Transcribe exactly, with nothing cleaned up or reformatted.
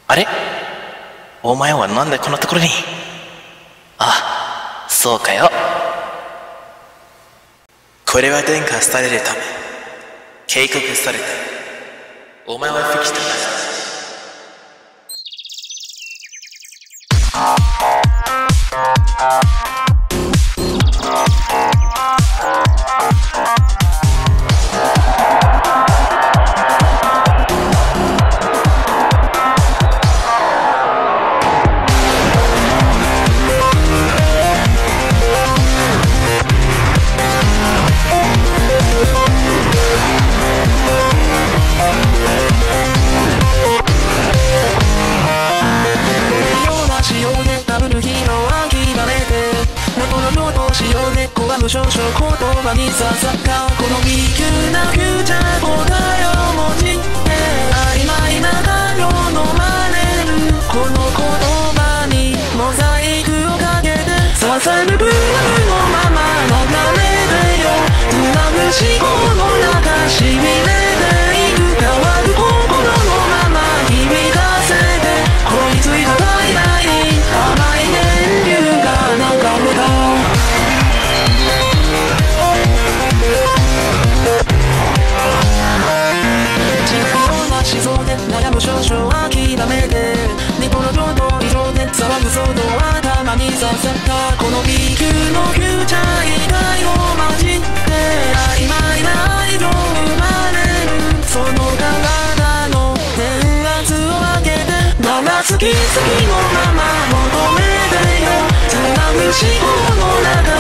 あれ？お前はなんでこんなところに？あ、そうかよ。これは伝化されるため、警告された。お前はフィクションだ。 少々言葉にささかこの微急なフューチャー答えをもじって曖昧な画量のまれるこの言葉にモザイクをかけて刺さるブルーのまま流れでよつなぐ思考の中しびれていく変わる心のまま響かせて恋ついた体内甘い電流が流れた悩む少々諦めてニコの情報以上で騒ぐ騒動頭に刺さったこの B 級のフューチャー以外を混じって曖昧な愛情生まれるその体の電圧を上げてまだ好き好きのまま求めてよつなぐ思考の中